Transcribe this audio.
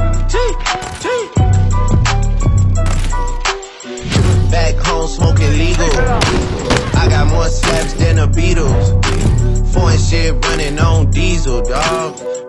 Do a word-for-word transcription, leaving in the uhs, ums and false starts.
Back home smoking legal. I got more slaps than the Beatles. Foreign shit running on diesel, dog.